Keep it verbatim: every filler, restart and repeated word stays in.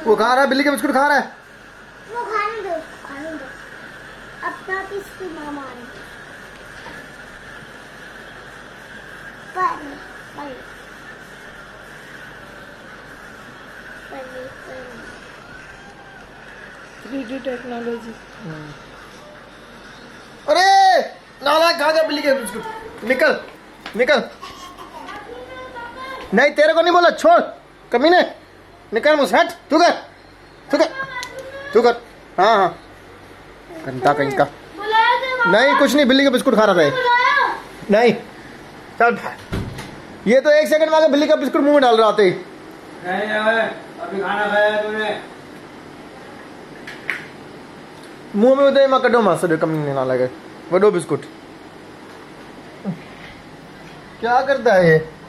वो खा रहा है, बिल्ली के बिस्कुट खा रहा है। वो खाने दो, खाने दो। अब तक इसकी मामा आएगी। पर पर थ्री डी टेक्नोलॉजी। अरे नाला खा गया बिल्ली के बिस्कुट। निकल निकल। नहीं तेरे को नहीं बोला, छोड़ कमीने, निकल मुझसे, हट। तू कर तू कर तू कर। हाँ हाँ घंटा कहीं का। नहीं कुछ नहीं, बिल्ली का बिस्कुट खा रहा था ये। नहीं चल, ये तो एक सेकंड में आके बिल्ली का बिस्कुट मुंह में डाल रहा था। नहीं अभी खाना खाया तूने? मुंह में उधर कटो मत कमी ना लगे। वडो बिस्कुट क्या करता है ये?